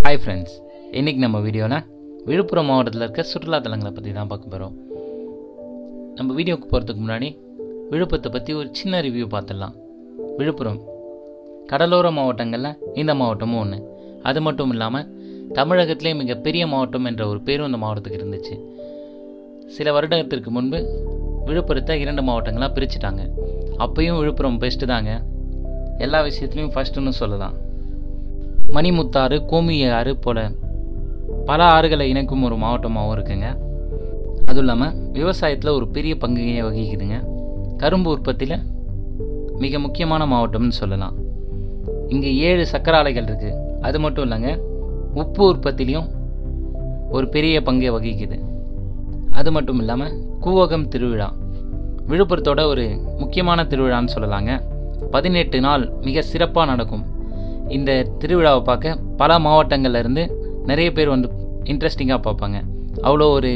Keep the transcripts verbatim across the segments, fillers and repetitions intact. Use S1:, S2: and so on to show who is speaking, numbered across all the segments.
S1: Hi friends, இன்னைக்கு நம்ம வீடியோல விழுப்புரம் மாவட்டத்தில் இருக்க சுற்றுலா தலங்களை பற்றி தான் பார்க்க போகிறோம். நம்ம வீடியோக்கு போகிறதுக்கு முன்னாடி விழுப்புரத்தை பற்றி ஒரு சின்ன ரிவ்யூ பார்த்துடலாம். விழுப்புரம் கடலோர மாவட்டங்களில் இந்த மாவட்டமும் ஒன்று. அது மட்டும் இல்லாமல் தமிழகத்திலே மிகப்பெரிய மாவட்டம் என்ற ஒரு பேரும் இந்த மாவட்டத்துக்கு இருந்துச்சு. சில வருடத்திற்கு முன்பு விழுப்புரத்தை இரண்டு மாவட்டங்களாக பிரிச்சுட்டாங்க. அப்பையும் விழுப்புரம் பெஸ்ட்டு தாங்க, எல்லா விஷயத்துலையும் ஃபஸ்ட்டுன்னு சொல்லலாம். மணிமுத்தாறு, கோமிய ஆறு போல பல ஆறுகளை இணைக்கும் ஒரு மாவட்டமாகவும் இருக்குங்க. அதுவும் இல்லாமல் விவசாயத்தில் ஒரு பெரிய பங்கையை வகிக்குதுங்க. கரும்பு உற்பத்தியில் மிக முக்கியமான மாவட்டம்னு சொல்லலாம். இங்கே ஏழு சக்கர ஆலைகள் இருக்குது. அது மட்டும் இல்லைங்க, உப்பு உற்பத்திலையும் ஒரு பெரிய பங்கை வகிக்குது. அது மட்டும் இல்லாமல் கூவகம் திருவிழா விழுப்புரத்தோட ஒரு முக்கியமான திருவிழான்னு சொல்லலாங்க. பதினெட்டு நாள் மிக சிறப்பாக நடக்கும். இந்த திருவிழாவை பார்க்க பல மாவட்டங்கள்லேருந்து நிறைய பேர் வந்து இன்ட்ரெஸ்டிங்காக பார்ப்பாங்க. அவ்வளோ ஒரு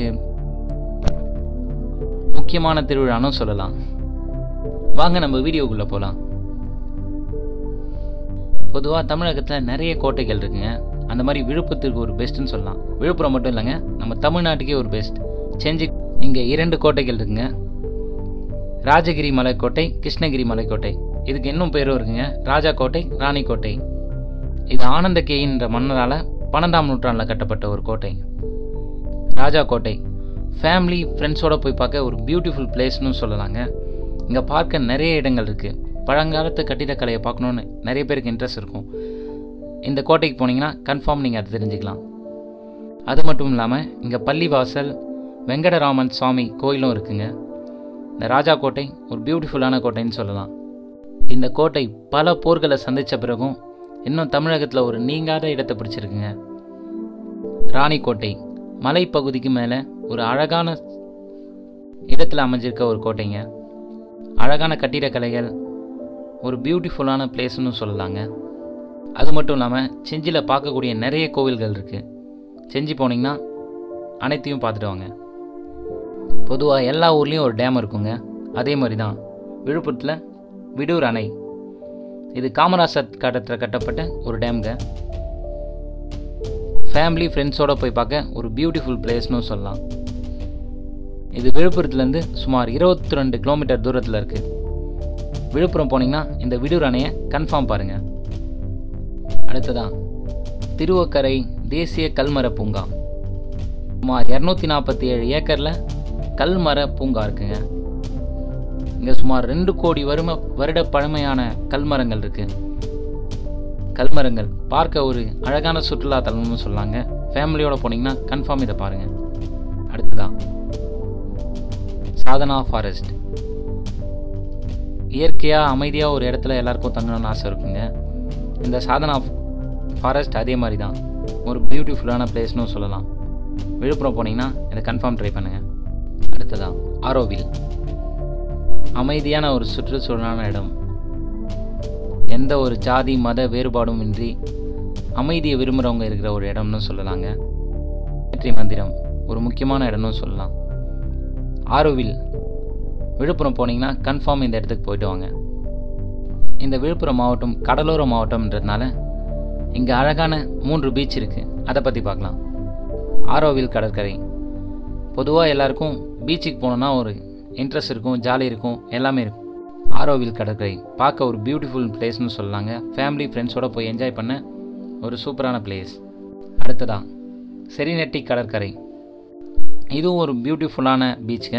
S1: முக்கியமான திருவிழான்னு சொல்லலாம். வாங்க நம்ம வீடியோக்குள்ளே போகலாம். பொதுவாக தமிழகத்தில் நிறைய கோட்டைகள் இருக்குங்க. அந்த மாதிரி விழுப்புரத்துக்கு ஒரு பெஸ்ட்டுன்னு சொல்லலாம். விழுப்புரம் மட்டும் இல்லைங்க, நம்ம தமிழ்நாட்டுக்கே ஒரு பெஸ்ட் செஞ்சு. இங்கே இரண்டு கோட்டைகள் இருக்குங்க. ராஜகிரி மலைக்கோட்டை, கிருஷ்ணகிரி மலைக்கோட்டை. இதுக்கு இன்னும் பேரும் இருக்குங்க, ராஜா கோட்டை, ராணி கோட்டை. இது ஆனந்தகேயின்ற மன்னரால் பன்னெண்டாம் நூற்றாண்டில் கட்டப்பட்ட ஒரு கோட்டை. ராஜா கோட்டை ஃபேமிலி ஃப்ரெண்ட்ஸோடு போய் பார்க்க ஒரு பியூட்டிஃபுல் பிளேஸ்னு சொல்லலாங்க. இங்கே பார்க்க நிறைய இடங்கள் இருக்குது. பழங்காலத்து கட்டிடக்கலையை பார்க்கணுன்னு நிறைய பேருக்கு இன்ட்ரெஸ்ட் இருக்கும். இந்த கோட்டைக்கு போனீங்கன்னா கன்ஃபார்ம் நீங்கள் அதை தெரிஞ்சுக்கலாம். அது மட்டும் இல்லாமல் இங்கே பள்ளிவாசல், வெங்கடராமன் சுவாமி கோயிலும் இருக்குங்க. இந்த ராஜா கோட்டை ஒரு பியூட்டிஃபுல்லான கோட்டைன்னு சொல்லலாம். இந்த கோட்டை பல போர்களை சந்தித்த பிறகும் இன்னும் தமிழகத்தில் ஒரு நீங்காத இடத்தை பிடிச்சிருக்குங்க. ராணி கோட்டை மலைப்பகுதிக்கு மேலே ஒரு அழகான இடத்துல அமைஞ்சிருக்க ஒரு கோட்டைங்க. அழகான கட்டிடக்கலைகள், ஒரு பியூட்டிஃபுல்லான பிளேஸ்னு சொல்லலாங்க. அது மட்டும் இல்லாமல் செஞ்சியில் பார்க்கக்கூடிய நிறைய கோவில்கள் இருக்குது. செஞ்சி போனீங்கன்னா அனைத்தையும் பார்த்துட்டு வாங்க. பொதுவாக எல்லா ஊர்லேயும் ஒரு டேம் இருக்குங்க. அதே மாதிரி தான் விழுப்புரத்தில் விடூர் அணை. இது காமராசர் காலத்தில் கட்டப்பட்ட ஒரு டேம்ங்க. ஃபேமிலி ஃப்ரெண்ட்ஸோடு போய் பார்க்க ஒரு பியூட்டிஃபுல் பிளேஸ்னு சொல்லலாம். இது விழுப்புரத்துலேருந்து சுமார் இருபத்தி ரெண்டு கிலோமீட்டர் தூரத்தில் இருக்குது. விழுப்புரம் போனீங்கன்னா இந்த விடூர் அணையை கன்ஃபார்ம் பாருங்கள். அடுத்ததான் திருவக்கரை தேசிய கல்மர பூங்கா. சுமார் இரநூத்தி நாற்பத்தி ஏழு ஏக்கரில் கல்மர பூங்கா இருக்குங்க. இங்கே சுமார் ரெண்டு கோடி வரும வருட பழமையான கல்மரங்கள் இருக்குது. கல்மரங்கள் பார்க்க ஒரு அழகான சுற்றுலா தலம்னு சொல்லாங்க. ஃபேமிலியோடு போனீங்கன்னா கன்ஃபார்ம் இதை பாருங்கள். அடுத்ததான் சாதனா ஃபாரஸ்ட். இயற்கையாக அமைதியாக ஒரு இடத்துல எல்லாருக்கும் தங்கணும்னு ஆசை இருக்குங்க. இந்த சாதனா ஃபாரஸ்ட் அதே மாதிரி தான் ஒரு பியூட்டிஃபுல்லான பிளேஸ்னு சொல்லலாம். விழுப்புரம் போனீங்கன்னா இதை கன்ஃபார்ம் ட்ரை பண்ணுங்கள். அடுத்ததான் ஆரோவில். அமைதியான ஒரு சுற்றுச்சூழலான இடம். எந்த ஒரு ஜாதி மத வேறுபாடும் இன்றி அமைதியை விரும்புகிறவங்க இருக்கிற ஒரு இடம்னு சொல்லலாங்க. வெற்றி மந்திரம் ஒரு முக்கியமான இடம்னு சொல்லலாம். ஆரோவில் விழுப்புரம் போனீங்கன்னா கன்ஃபார்ம் இந்த இடத்துக்கு போயிட்டு வாங்க. இந்த விழுப்புரம் மாவட்டம் கடலோர மாவட்டம்ன்றதுனால இங்கே அழகான மூன்று பீச் இருக்குது. அதை பற்றி பார்க்கலாம். ஆரோவில் கடற்கரை. பொதுவாக எல்லாருக்கும் பீச்சுக்கு போனோன்னா ஒரு இன்ட்ரெஸ்ட் இருக்கும், ஜாலி இருக்கும், எல்லாமே இருக்கும். ஆரோவில் கடற்கரை பார்க்க ஒரு பியூட்டிஃபுல் பிளேஸ்னு சொல்லலாங்க. ஃபேமிலி ஃப்ரெண்ட்ஸோடு போய் என்ஜாய் பண்ண ஒரு சூப்பரான பிளேஸ். அடுத்ததான் செரிநெட்டி கடற்கரை. இதுவும் ஒரு பியூட்டிஃபுல்லான பீச்சுங்க,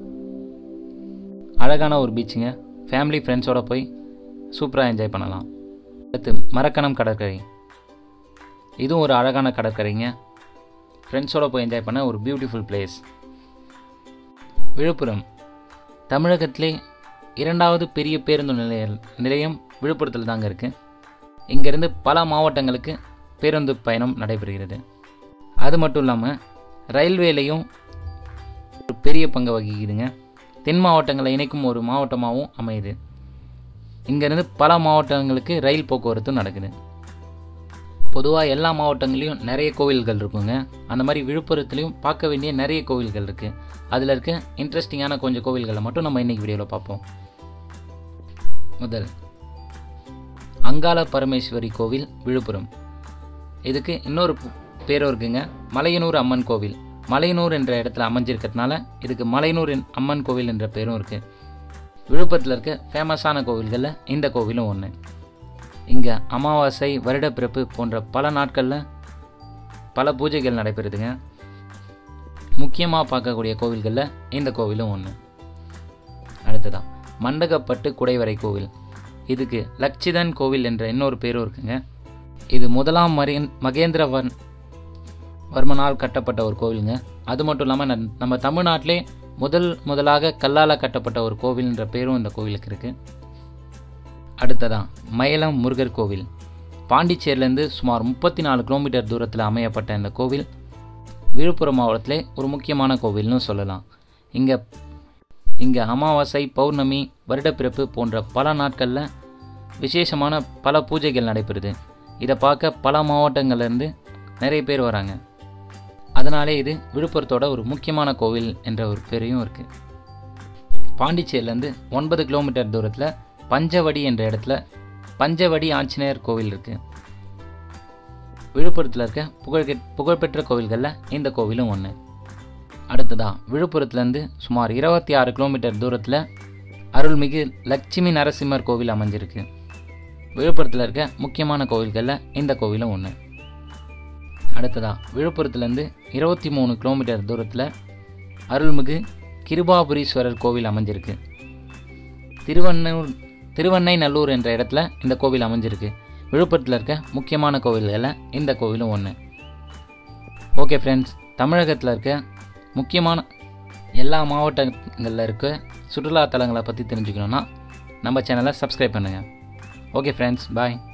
S1: அழகான ஒரு பீச்சுங்க. ஃபேமிலி ஃப்ரெண்ட்ஸோடு போய் சூப்பராக என்ஜாய் பண்ணலாம். அடுத்து மரக்கணம் கடற்கரை. இதுவும் ஒரு அழகான கடற்கரைங்க. ஃப்ரெண்ட்ஸோடு போய் என்ஜாய் பண்ண ஒரு பியூட்டிஃபுல் பிளேஸ். விழுப்புரம் தமிழகத்திலே இரண்டாவது பெரிய பேருந்து நிலைய நிலையம் விழுப்புரத்தில் தாங்க இருக்குது. இங்கேருந்து பல மாவட்டங்களுக்கு பேருந்து பயணம் நடைபெறுகிறது. அது மட்டும் இல்லாமல் ரயில்வேலையும் ஒரு பெரிய பங்கு வகிக்குதுங்க. தென் மாவட்டங்களை இணைக்கும் ஒரு மாவட்டமாகவும் அமையுது. இங்கேருந்து பல மாவட்டங்களுக்கு ரயில் போக்குவரத்து நடக்குது. பொதுவாக எல்லா மாவட்டங்களையும் நிறைய கோவில்கள் இருக்குங்க. அந்த மாதிரி விழுப்புரத்துலேயும் பார்க்க வேண்டிய நிறைய கோவில்கள் இருக்குது. அதில் இருக்க இன்ட்ரெஸ்டிங்கான கொஞ்சம் கோவில்களை மட்டும் நம்ம இன்றைக்கி வீடியோவில் பார்ப்போம். முதல் அங்காள பரமேஸ்வரி கோவில் விழுப்புரம். இதுக்கு இன்னொரு பேரும் இருக்குங்க, மலையனூர் அம்மன் கோவில். மலையனூர் என்ற இடத்துல அமைஞ்சிருக்கிறதுனால இதுக்கு மலையனூர் அம்மன் கோவில் என்ற பேரும் இருக்குது. விழுப்புரத்தில் இருக்க ஃபேமஸான கோவில்களில் இந்த கோவிலும் ஒன்று. இங்கே அமாவாசை, வருடப்பிறப்பு போன்ற பல நாட்களில் பல பூஜைகள் நடைபெறுதுங்க. முக்கியமாக பார்க்கக்கூடிய கோவில்களில் இந்த கோவிலும் ஒன்று. அடுத்ததான் மண்டகப்பட்டு குடைவரை கோவில். இதுக்கு லட்சிதன் கோவில் என்ற இன்னொரு பேரும் இருக்குங்க. இது முதலாம் மரி மகேந்திரவன் வர்மனால் கட்டப்பட்ட ஒரு கோவிலுங்க. அது மட்டும் இல்லாமல் நம்ம தமிழ்நாட்டிலே முதல் முதலாக கல்லால் கட்டப்பட்ட ஒரு கோவில் என்ற பேரும் இந்த கோவிலுக்கு இருக்குது. அடுத்ததான் மயிலம் முருகர் கோவில். பாண்டிச்சேரியிலேருந்து சுமார் முப்பத்தி நாலு கிலோமீட்டர் தூரத்தில் அமையப்பட்ட இந்த கோவில் விழுப்புரம் மாவட்டத்திலே ஒரு முக்கியமான கோவில்னு சொல்லலாம். இங்கே இங்கே அமாவாசை, பௌர்ணமி, வருடப்பிறப்பு போன்ற பல நாட்களில் விசேஷமான பல பூஜைகள் நடைபெறுது. இதை பார்க்க பல மாவட்டங்கள்லேருந்து நிறைய பேர் வராங்க. அதனாலே இது விழுப்புரத்தோட ஒரு முக்கியமான கோவில் என்ற ஒரு பேரையும் இருக்குது. பாண்டிச்சேரியிலேருந்து ஒன்பது கிலோமீட்டர் தூரத்தில் பஞ்சவடி என்ற இடத்துல பஞ்சவடி ஆஞ்சநேயர் கோவில் இருக்குது. விழுப்புரத்தில் இருக்க புகழ் புகழ்பெற்ற கோவில்களில் இந்த கோவிலும் ஒன்று. அடுத்ததாக விழுப்புரத்துலேருந்து சுமார் இருபத்தி ஆறு கிலோமீட்டர் தூரத்தில் அருள்மிகு லட்சுமி நரசிம்மர் கோவில் அமைஞ்சிருக்கு. விழுப்புரத்தில் இருக்க முக்கியமான கோவில்களில் இந்த கோவிலும் ஒன்று. அடுத்ததாக விழுப்புரத்துலேருந்து இருபத்தி மூணு கிலோமீட்டர் தூரத்தில் அருள்மிகு கிருபாபுரீஸ்வரர் கோவில் அமைஞ்சிருக்கு. திருவண்ணூர் திருவண்ணை நல்லூர் என்ற இடத்துல இந்த கோவில் அமைஞ்சிருக்கு. விழுப்புரத்தில் இருக்க முக்கியமான கோவில்களில் இந்த கோவிலும் ஒன்று. ஓகே ஃப்ரெண்ட்ஸ், தமிழகத்தில் இருக்க முக்கியமான எல்லா மாவட்டங்களில் இருக்க சுற்றுலா தலங்களை பற்றி தெரிஞ்சுக்கணுன்னா நம்ம சேனலை சப்ஸ்கிரைப் பண்ணுங்கள். ஓகே ஃப்ரெண்ட்ஸ், பாய்.